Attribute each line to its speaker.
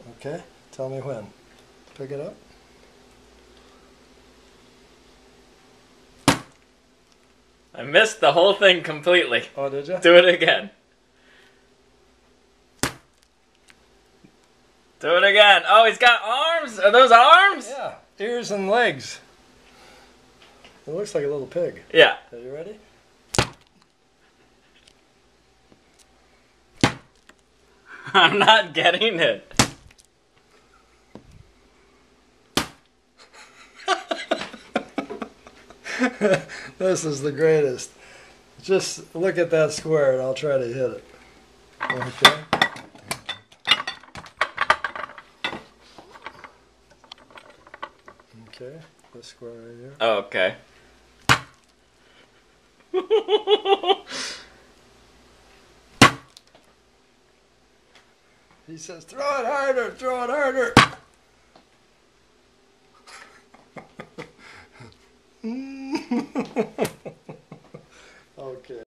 Speaker 1: Okay, tell me when. Pick it up.
Speaker 2: I missed the whole thing completely.
Speaker 1: Oh, did you?
Speaker 2: Do it again. Do it again. Oh, he's got arms? Are those arms?
Speaker 1: Yeah, ears and legs. It looks like a little pig.
Speaker 2: Yeah.
Speaker 1: Are you ready?
Speaker 2: I'm not getting it.
Speaker 1: This is the greatest. Just look at that square and I'll try to hit it. Okay. Okay, this square right here.
Speaker 2: Oh, okay.
Speaker 1: He says, throw it harder, throw it harder.